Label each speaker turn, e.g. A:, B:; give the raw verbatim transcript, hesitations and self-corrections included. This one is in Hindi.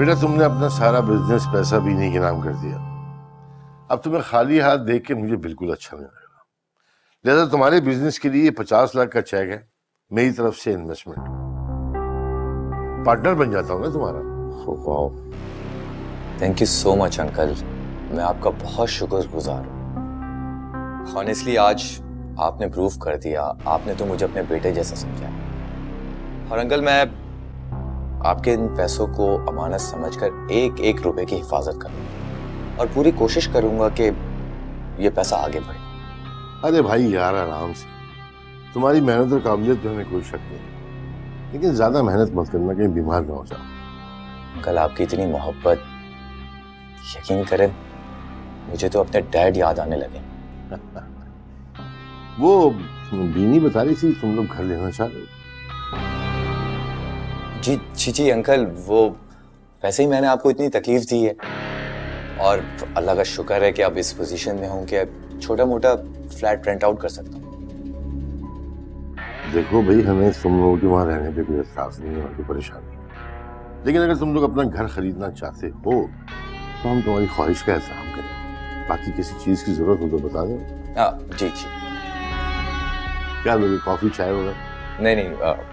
A: बेटा तुमने अपना सारा बिजनेस पैसा बीनी के नाम कर दिया। अब तुम्हें खाली हाथ देख के मुझे बिल्कुल अच्छा नहीं लगेगा। लिहाजा तुम्हारे बिजनेस के लिए पचास लाख का चेक है, मेरी तरफ से इन्वेस्टमेंट। पार्टनर बन जाता हूँ ना तुम्हारा।
B: Wow, thank you so much uncle, मैं आपका बहुत शुक्रगुजार हूँ। ऑनेस्टली आज आपने प्रूव कर दिया, आपने तो मुझे अपने बेटे जैसा समझा। और अंकल मैं आपके इन पैसों को अमानत समझकर एक एक रुपए की हिफाजत करूंगा और पूरी कोशिश करूंगा कि ये पैसा आगे बढ़े।
A: अरे भाई यार आराम से, तुम्हारी मेहनत और काबिलियत में हमें कोई शक नहीं, लेकिन ज्यादा मेहनत मत करना, कहीं बीमार ना हो जाओ।
B: कल आपकी इतनी मोहब्बत, यकीन करें मुझे तो अपने डैड याद आने लगे।
A: वो बीनी बता रही थी तुम लोग घर लेना चाह रहे हो।
B: जी जी जी अंकल, वो वैसे ही मैंने आपको इतनी तकलीफ दी है और अल्लाह का शुक्र है कि आप इस पोजीशन में हों कि छोटा मोटा फ्लैट रेंट आउट कर सकता हूँ।
A: देखो भाई, हमें तुम लोगों के वहां रहने पे कोई एतराज नहीं है और कोई परेशानी नहीं, लेकिन अगर तुम लोग अपना घर खरीदना चाहते हो तो हम तुम्हारी ख्वाहिश का एहतराम करें। बाकी किसी चीज की जरूरत हो तो बता दें।
B: हाँ जी जी।
A: क्या लोगे, कॉफी चाय वगैरह?
B: नहीं नहीं आ,